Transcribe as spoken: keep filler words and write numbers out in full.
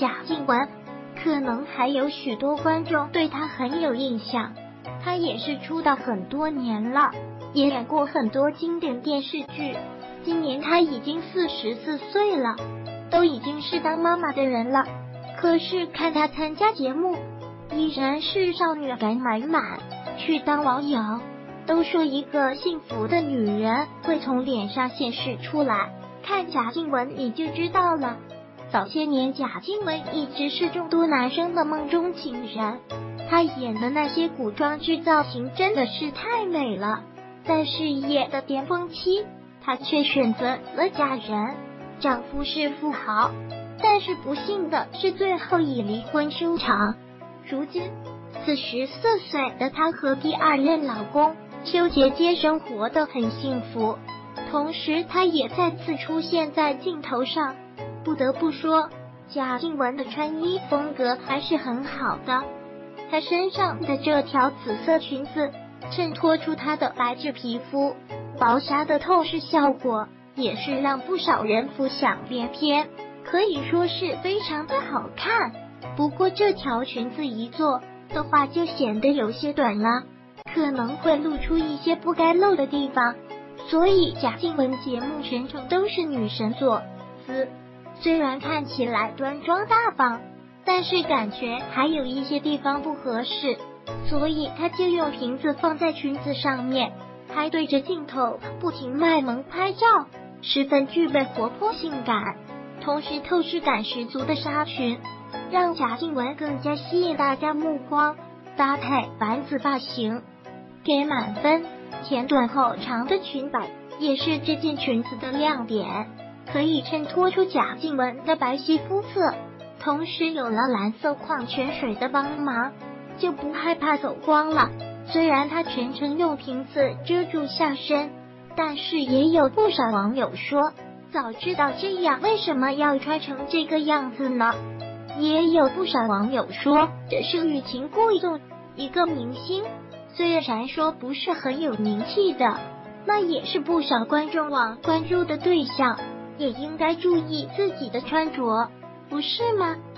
贾静雯，可能还有许多观众对她很有印象。她也是出道很多年了，也演过很多经典电视剧。今年她已经四十四岁了，都已经是当妈妈的人了。可是看她参加节目，依然是少女感满满。去当网友都说一个幸福的女人会从脸上显示出来，看贾静雯你就知道了。早些年贾静雯一直是众多男生的梦中情人，她演的那些古装剧造型真的是太美了。在事业的巅峰期，她却选择了嫁人，丈夫是富豪，但是不幸的是最后以离婚收场。如今四十四岁的她和第二任老公邱杰杰生活得很幸福，同时她也再次出现在镜头上。不得不说，贾静雯的穿衣风格还是很好的，她身上的这条紫色裙子衬托出她的白质皮肤，薄纱的透视效果也是让不少人浮想联翩，可以说是非常的好看。不过这条裙子一做的话就显得有些短了，可能会露出一些不该露的地方，所以贾静雯节目全程都是女神坐姿，虽然看起来端庄大方，但是感觉还有一些地方不合适，所以她就用瓶子放在裙子上面，还对着镜头不停卖萌拍照，十分具备活泼性感。同时透视感十足的纱裙让贾静雯更加吸引大家目光，搭配丸子发型给满分。前短后长的裙摆也是这件裙子的亮点，可以衬托出贾静雯的白皙肤色，同时有了蓝色矿泉水的帮忙，就不害怕走光了。虽然她全程用瓶子遮住下身，但是也有不少网友说，早知道这样为什么要穿成这个样子呢？也有不少网友说，这是欲擒故纵。一个明星虽然说不是很有名气的，那也是不少观众网关注的对象，也应该注意自己的穿着，不是吗？